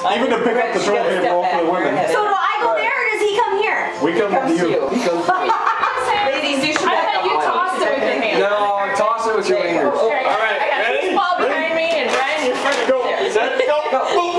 Even to pick up the trophy and roll for the women. So do I go there or does he come here? We come to you. He comes to you. Ladies, you should have you tossed it with your hand. No, toss it with your fingers. All right, ready? I got this ball behind me and Brian in front of me. Go, set, go, go.